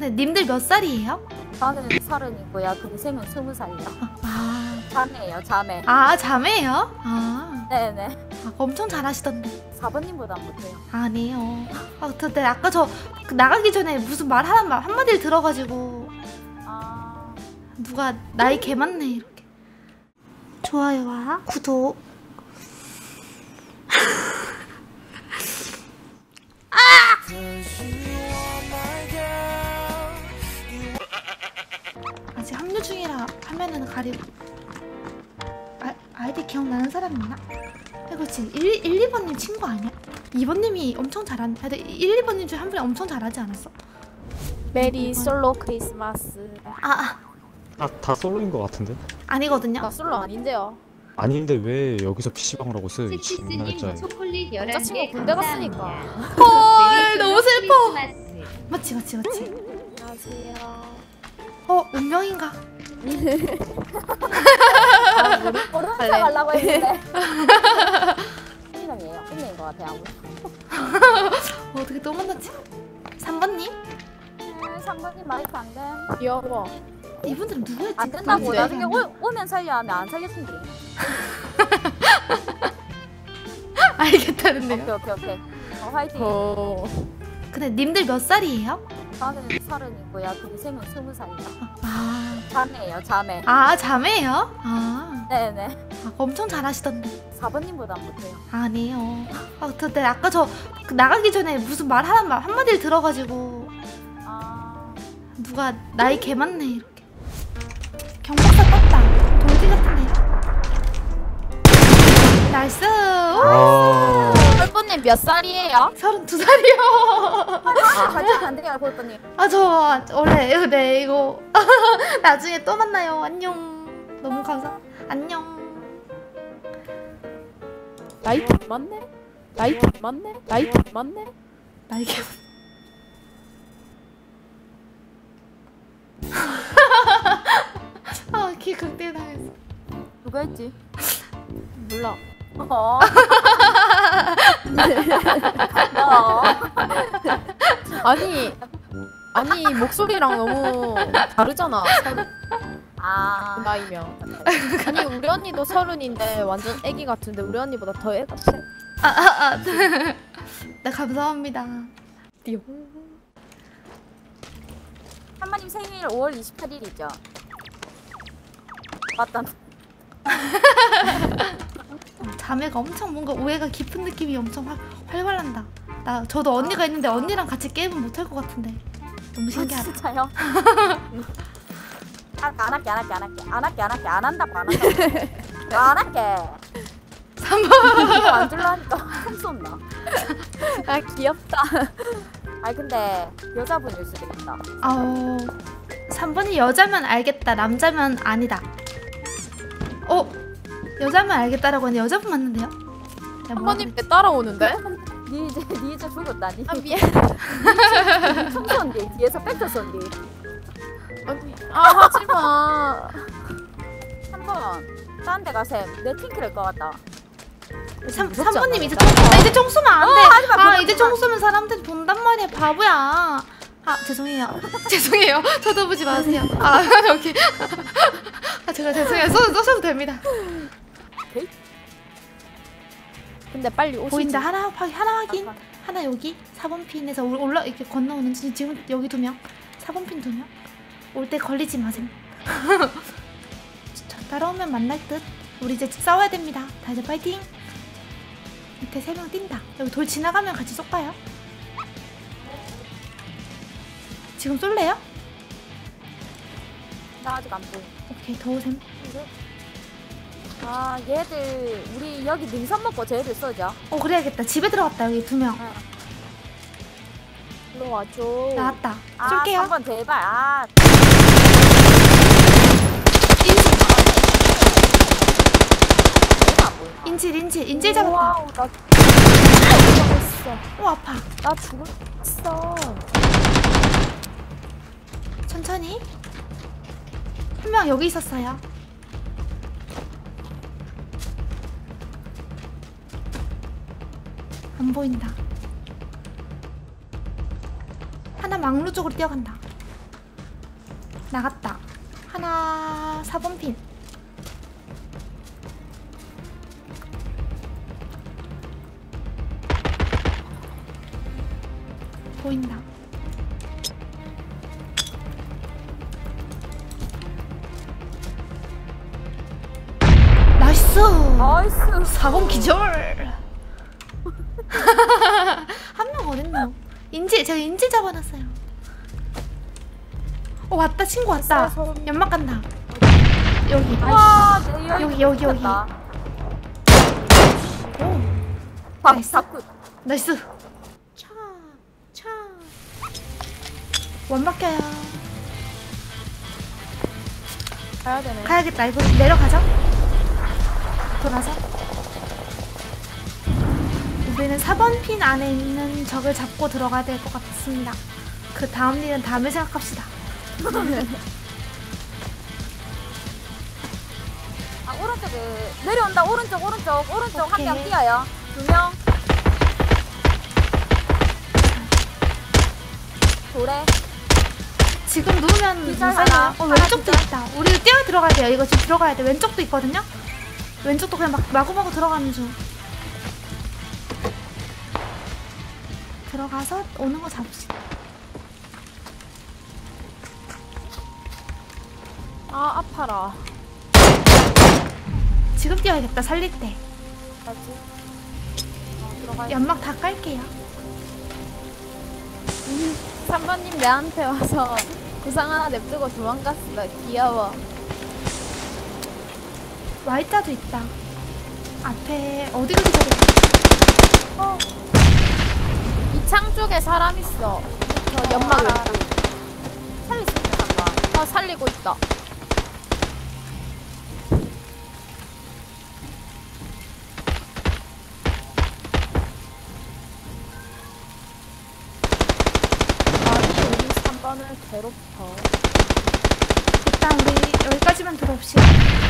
근데 님들 몇 살이에요? 저는 30이고요. 동생은 20살이요. 아, 자매예요, 자매. 아 자매예요? 아, 네네. 아 엄청 잘하시던데. 4번님보다 못해요. 아니에요. 아 근데 아까 그 나가기 전에 무슨 말 한마디를 들어가지고 아, 누가 나이 개 많네 이렇게. 좋아요와 구독. 아직 합류 중이라 화면은 가리고. 아이디 기억나는 사람 있나? 그렇지. 1, 2번님 친구 아니야? 2번님이 엄청 잘하는. 1, 2번님 중에 한 분이 엄청 잘하지 않았어? 메리 솔로 크리스마스. 다 솔로인 것 같은데? 아니거든요. 나 솔로 아닌데요. 아닌데 왜 여기서 PC방을 하고 있어요? 이 진날짜에. 초콜릿 남자친구 군대 갔으니까. 헐 너무 슬퍼. 맞지. 안녕하세요. 운명인가? 모르는 척 할래. 하려고 했는데. 끝명이에요. 끝명인 것 같아요. 어떻게 또 만났지? 3번님? 3번님 마이크 안 돼. 귀여워. 이분들은 누구였지? 안 된다고. 뭔데? 나중에 오면 살려 하면 안 살겠는데. 알겠다는데요. 오케이. 화이팅. 근데 님들 몇 살이에요? 저는 30이고요. 동생은 20살이요. 아, 자매예요, 자매. 아 자매예요? 아, 네네. 아 엄청 잘하시던데. 4번님보다 못해요. 아니에요. 아 근데 아까 그 나가기 전에 무슨 말 한마디를 들어가지고 아, 누가 나이 개 많네 이렇게. 경박사 떴다. 돌기 같은데. 나이스. 아, 펄분님 몇 살이에요? 32살이요. 같이 안 돼요, 볼거님. 아 저 원래 네 이거 나중에 또 만나요. 안녕. 너무 안녕. 나이 개 맞네? 나이 개 맞네? 나이 개. 키 극대 당했어. 누가 했지? 몰라. 어. 아니 목소리랑 너무 다르잖아. 아, 나이면. 아니 우리 언니도 30인데 완전 애기 같은데 우리 언니보다 더 애 같아. 네 감사합니다. 한마님 생일 5월 28일이죠. 맞다. 자매가 엄청 뭔가 오해가 깊은 느낌이 엄청 활발한다. 저도 언니가 있는데 언니랑 같이 게임은 못할 것 같은데 너무 신기하다. 진짜요? 안 할게. 안 한다고. 안 할게. 3번. 안 들라니까 흠 쏜다. 아 귀엽다. 아니 근데 여자분일 수도 있다. 3번이 여자면 알겠다, 남자면 아니다. 여자면 알겠다라고 하는데 여자분 맞는데요? 한 번님 때 따라오는데? 니 이제 죽었다. 니 아 미안. 총 쏜디. 뒤에서 백터 쏜디. 아니 하지마. 한번 딴 데 가셈. 내 팅크릴 것 같다. 3번님 이제 않아? 이제 총 쏘면 안 돼. 하지 마, 이제 총 쏘면 사람들 본단 말이야, 바보야. 죄송해요. 죄송해요. 쳐다보지 마세요. 여기. 제가 죄송해요. 쏘셔도 됩니다. 근데 빨리 오시지. 보인다. 하나 확인. 하나 여기 4번 핀에서 이렇게 건너오는 지금 여기 2명. 4번 핀 2명. 올 때 걸리지 마셈. 따라오면 만날 듯. 우리 이제 싸워야 됩니다. 다들 파이팅. 밑에 3명 뛴다. 여기 돌 지나가면 같이 쏠까요? 지금 쏠래요? 나 아직 안 보여. 오케이, 더 오셈. 얘들 우리 여기 능선 먹고 쟤들 쏘자. 그래야겠다. 집에 들어갔다. 여기 2명. 일로 와줘. 나왔다. 쏠게요. 한번 제발. 인질 잡았다. 와우 나 죽었어. 아파. 나 죽었어. 천천히. 한 명 여기 있었어요. 안 보인다. 하나 막루 쪽으로 뛰어간다. 나갔다. 하나 4번 핀. 보인다. 나이스. 나이스. 4번 기절. 한 명 어딨노? 인지 제가 인지 잡아놨어요. 왔다 친구 왔다. 연막 간다. 여기. 와, 여기. 오. 나이스. 나이스. 차. 완막 껴요. 가야 되네. 가야겠다. 이거 내려가자. 돌아서. 우리는 4번 핀 안에 있는 적을 잡고 들어가야 될 것 같습니다. 그 다음 일은 다음에 생각합시다. 아, 오른쪽에 내려온다. 오른쪽 한 오케이. 명 뛰어요. 2명. 돌에. 지금 누우면 기절 못 살려요. 하나, 왼쪽도 하나 있다. 우리 뛰어 들어가야 돼요. 이거 지금 들어가야 돼. 왼쪽도 있거든요. 왼쪽도 그냥 막 마구마구 들어가는 중. 들어가서 오는 거 잡읍시다. 아 아파라. 지금 뛰어야겠다. 살릴 때. 들어가요. 연막 다 깔게요. 3번님 내한테 와서 구상 하나 냅두고 도망갔어. 귀여워. Y자도 있다. 앞에 어디로 기다려? 이 창 쪽에 사람 있어. 저 연막 알아. 왼쪽. 살릴 수 있는 한번. 살리고 있다. 아니 우리 3번을 괴롭혀. 일단 우리 여기까지만 들어옵시다.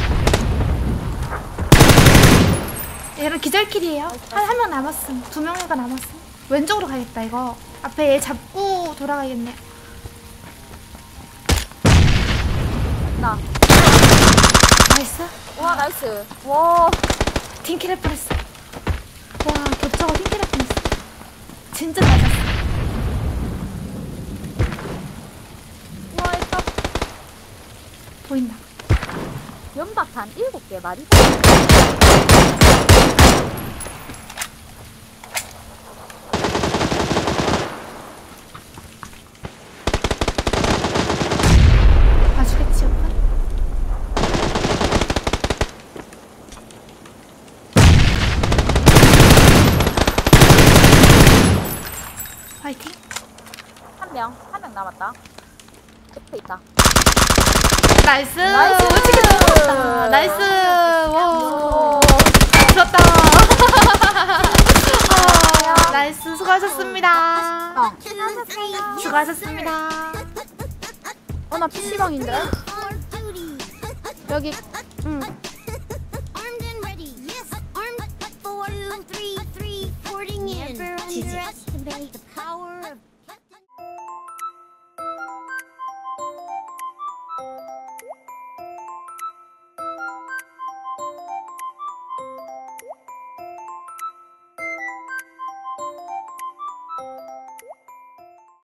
얘는 기절킬이에요. 한 명 남았음. 2명이가 남았음. 왼쪽으로 가야겠다 이거. 앞에 얘 잡고 돌아가야겠네. 나. 나이스. 와, 나이스. 와. 팀킬 할 뻔했어. 와 겹쳐가 팀킬 할 뻔했어. 진짜 잘 잤어. 와, 일단 보인다. 연막탄 7개 말이. 봐주겠지 오빠? 화이팅. 한 명 남았다. 옆에 있다. 나이스. 나이스. 어떻게 넘어갔다. 나이스. 와. 좋았다. 나이스. 수고하셨습니다. 수고하셨습니다. 나 PC방인데? 여기